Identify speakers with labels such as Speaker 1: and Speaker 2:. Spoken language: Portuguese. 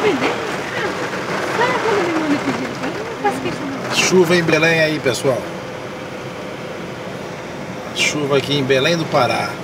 Speaker 1: Chuva em Belém aí, pessoal. Chuva aqui em Belém do Pará.